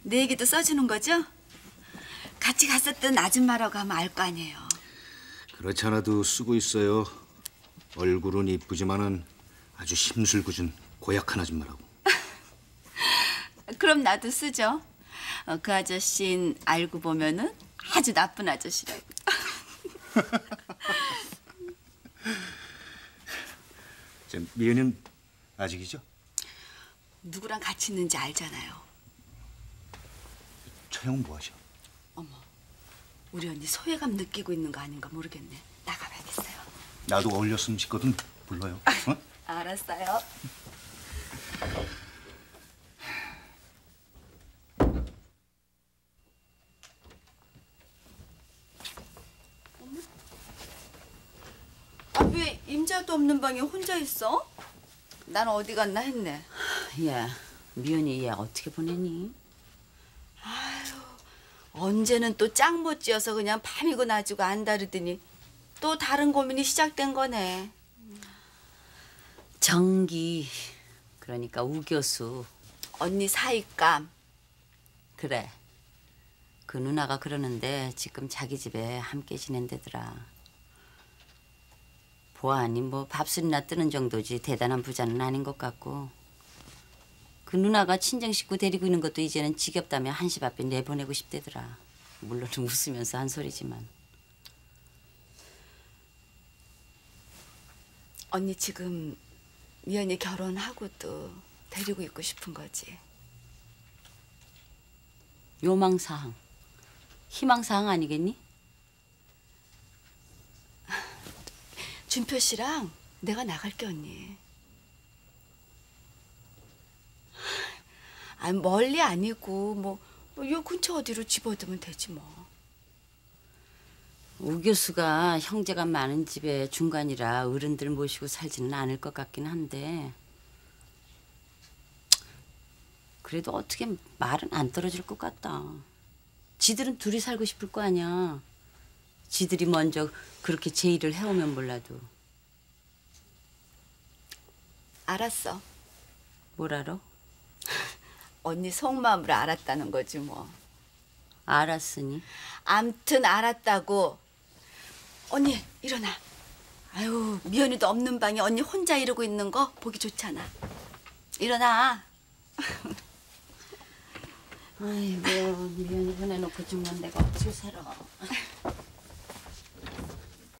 내 얘기도 써주는 거죠? 같이 갔었던 아줌마라고 하면 알 거 아니에요. 그렇지 않아도 쓰고 있어요. 얼굴은 이쁘지만은 아주 심술궂은 고약한 아줌마라고. 그럼 나도 쓰죠. 그 아저씨는 알고 보면은 아주 나쁜 아저씨라고. 미연이는 아직이죠? 누구랑 같이 있는지 알잖아요. 촬영은 뭐 하셔? 어머, 우리 언니 소외감 느끼고 있는 거 아닌가 모르겠네. 나가봐야겠어요. 나도 어울렸으면 싶거든. 불러요. 어? 알았어요. 아, 왜 임자도 없는 방에 혼자 있어? 난 어디 갔나 했네. 야, 미연이 얘 어떻게 보내니? 언제는 또 짱 못 지어서 그냥 밤이고 낮이고 안 다르더니 또 다른 고민이 시작된 거네. 정기, 그러니까 우 교수. 언니 사익감. 그래. 그 누나가 그러는데 지금 자기 집에 함께 지낸대더라. 보아하니 뭐 밥술이나 뜨는 정도지 대단한 부자는 아닌 것 같고, 그 누나가 친정 식구 데리고 있는 것도 이제는 지겹다며 한시 앞에 내보내고 싶대더라. 물론 웃으면서 한 소리지만. 언니 지금 미연이 결혼하고도 데리고 있고 싶은 거지. 요망사항, 희망사항 아니겠니? 준표 씨랑 내가 나갈게 언니. 아니 멀리 아니고 뭐 요 근처 어디로 집어두면 되지 뭐. 우 교수가 형제가 많은 집의 중간이라 어른들 모시고 살지는 않을 것 같긴 한데, 그래도 어떻게 말은 안 떨어질 것 같다. 지들은 둘이 살고 싶을 거 아니야. 지들이 먼저 그렇게 제의를 해오면 몰라도. 알았어. 뭘 알아? 언니 속마음을 알았다는 거지 뭐. 알았으니. 암튼 알았다고. 언니 일어나. 아유 미연이도 없는 방에 언니 혼자 이러고 있는 거 보기 좋잖아. 일어나. 아이고, 미연이 보내놓고 죽는 데가 어찌 살아.